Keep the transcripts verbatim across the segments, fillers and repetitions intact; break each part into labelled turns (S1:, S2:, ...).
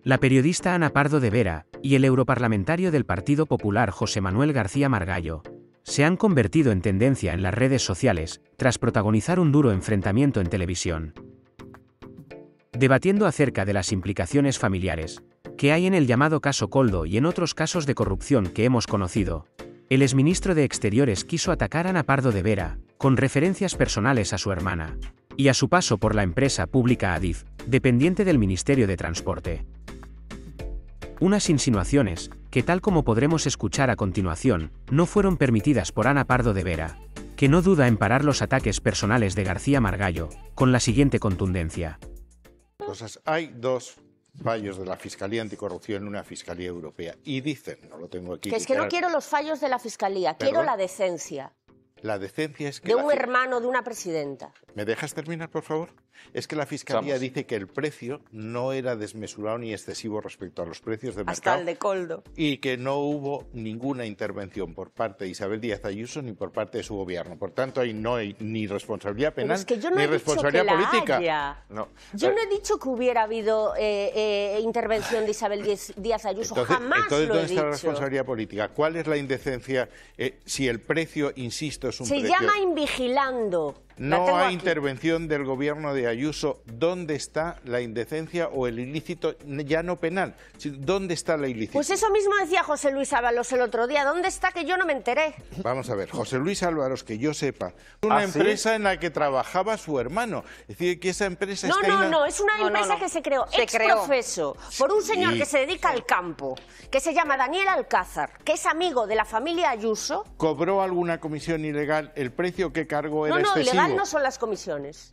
S1: La periodista Ana Pardo de Vera y el europarlamentario del Partido Popular José Manuel García Margallo se han convertido en tendencia en las redes sociales tras protagonizar un duro enfrentamiento en televisión. Debatiendo acerca de las implicaciones familiares que hay en el llamado caso Koldo y en otros casos de corrupción que hemos conocido, el exministro de Exteriores quiso atacar a Ana Pardo de Vera, con referencias personales a su hermana y a su paso por la empresa pública Adif, dependiente del Ministerio de Transporte. Unas insinuaciones, que tal como podremos escuchar a continuación, no fueron permitidas por Ana Pardo de Vera, que no duda en parar los ataques personales de García Margallo, con la siguiente contundencia.
S2: Cosas. Hay dos fallos de la Fiscalía Anticorrupción en una Fiscalía Europea. Y dicen, no lo tengo aquí...
S3: Que es que no quiero los fallos de la Fiscalía,
S2: ¿Perdón?
S3: quiero la decencia.
S2: La decencia es que...
S3: De un
S2: la...
S3: hermano de una presidenta.
S2: ¿Me dejas terminar, por favor? Es que la Fiscalía
S4: Vamos.
S2: dice que el precio no era desmesurado ni excesivo respecto a los precios de
S3: Hasta
S2: mercado.
S3: el de Koldo.
S2: Y que no hubo ninguna intervención por parte de Isabel Díaz Ayuso ni por parte de su gobierno. Por tanto, ahí no hay ni responsabilidad penal
S3: Pero es que yo no
S2: ni
S3: he dicho
S2: responsabilidad
S3: que la
S2: política.
S3: haya.
S2: No.
S3: Yo no he dicho que hubiera habido eh, eh, intervención de Isabel Díaz, Díaz Ayuso,
S2: Entonces,
S3: jamás
S2: entonces
S3: lo he
S2: ¿dónde está la
S3: dicho.
S2: responsabilidad política? ¿Cuál es la indecencia eh, si el precio, insisto, es un
S3: Se
S2: precio...
S3: llama invigilando. La
S2: No
S3: tengo
S2: hay
S3: aquí.
S2: intervención del gobierno de Ayuso. ¿Dónde está la indecencia o el ilícito ya no penal? ¿Dónde está la ilícita?
S3: Pues eso mismo decía José Luis Ábalos el otro día. ¿Dónde está que yo no me enteré?
S2: Vamos a ver, José Luis Álvaros, que yo sepa, una
S4: ¿Ah, sí?
S2: empresa en la que trabajaba su hermano. Es decir, que esa empresa
S3: No,
S2: está
S3: no,
S2: ina-
S3: no, es una
S5: No, no,
S3: empresa
S5: no.
S3: que se creó
S5: Se
S3: ex
S5: creó.
S3: profeso por un señor
S2: Sí.
S3: que se dedica al campo, que se llama Daniel Alcázar, que es amigo de la familia Ayuso.
S2: ¿Cobró alguna comisión ilegal? ¿El precio que cargó era
S3: No, no,
S2: excesivo?
S3: ilegal no son las comisiones.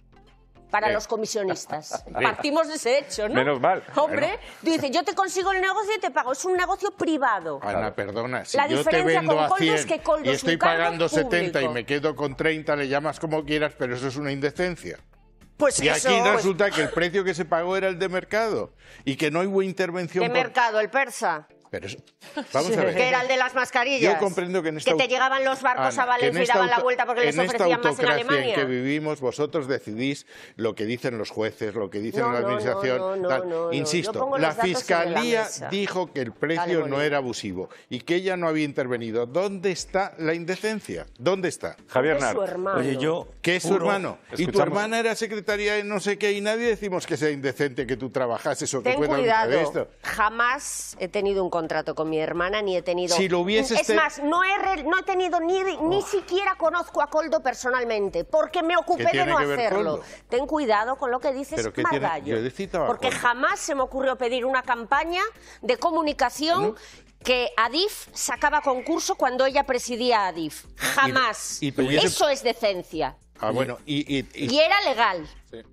S3: Para
S2: Eh.
S3: los comisionistas.
S4: Hombre.
S3: Partimos de ese hecho, ¿no?
S4: Menos mal.
S3: Hombre,
S2: Bueno.
S3: tú dices, yo te consigo el negocio y te pago. Es un negocio privado.
S2: Ana, perdona, si
S3: La
S2: yo te
S3: diferencia
S2: vendo
S3: con
S2: a
S3: Koldo
S2: cien
S3: es que Koldo
S2: y
S3: es
S2: estoy
S3: un cargo
S2: pagando setenta y
S3: público.
S2: me quedo con treinta, le llamas como quieras, pero eso es una indecencia.
S3: Pues
S2: Y
S3: eso,
S2: aquí
S3: pues,
S2: resulta que el precio que se pagó era el de mercado y que no hubo intervención
S3: ¿qué
S2: por...
S3: mercado? ¿El persa?
S2: Pero eso- Vamos a ver.
S3: Que era el de las mascarillas.
S2: Yo comprendo que en esta
S3: Que te
S2: aut-
S3: llegaban los barcos
S2: Ana,
S3: a
S2: que en
S3: Valencia y
S2: esta
S3: daban la
S2: auto-
S3: vuelta porque les
S2: en esta
S3: ofrecían más en
S2: autocracia
S3: Alemania.
S2: en que vivimos, vosotros decidís lo que dicen los jueces, lo que dicen
S3: No,
S2: la
S3: no,
S2: administración.
S3: no, no,
S2: tal.
S3: no, no.
S2: Insisto,
S3: Yo pongo
S2: la
S3: los datos sobre la
S2: Fiscalía
S3: mesa.
S2: dijo que el
S3: Dale,
S2: precio no
S3: Bolívar.
S2: era abusivo y que ella no había intervenido. ¿Dónde está la indecencia? ¿Dónde está?
S4: Javier
S3: Es su
S4: Nar.
S3: hermano.
S6: Oye, yo...
S2: ¿Qué es su
S6: juro-
S2: hermano? Y tu
S4: Escuchamos.
S2: hermana era secretaria de no sé qué y nadie decimos que sea indecente que tú trabajases o que
S3: Ten
S2: fuera de
S3: cuidado,
S2: esto.
S3: jamás he tenido un contrato con mi hermana, ni he tenido...
S2: Si lo hubieses
S3: Es
S2: te-
S3: más, no he, re- no he tenido ni, ni siquiera conozco a Koldo personalmente, porque me ocupé
S2: ¿Qué
S3: de
S2: tiene
S3: no
S2: que ver
S3: hacerlo.
S2: Koldo?
S3: Ten cuidado con lo que dices,
S2: ¿Pero qué tiene?
S3: Margallo.
S2: Yo he citado a
S3: Porque
S2: Koldo.
S3: jamás se me ocurrió pedir una campaña de comunicación que Adif sacaba concurso cuando ella presidía Adif. Jamás.
S2: Y- y tuviese-
S3: Eso es decencia.
S2: Ah, bueno, y, y- y-
S3: Y era legal.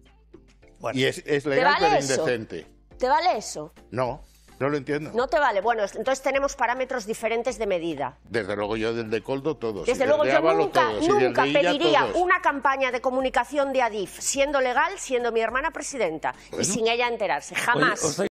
S2: y es, es legal
S3: vale
S2: pero
S3: eso?
S2: indecente.
S3: ¿Te vale eso?
S2: No, no lo entiendo.
S3: No te vale. Bueno, entonces tenemos parámetros diferentes de medida.
S2: Desde luego yo del de Koldo todos. y
S3: Desde
S2: del
S3: luego
S2: de
S3: yo
S2: Ábalos
S3: nunca,
S2: todos, y del
S3: nunca
S2: de Illa
S3: pediría
S2: todos.
S3: una campaña de comunicación de Adif siendo legal, siendo mi hermana presidenta y sin ella enterarse. Jamás.
S6: Oye, os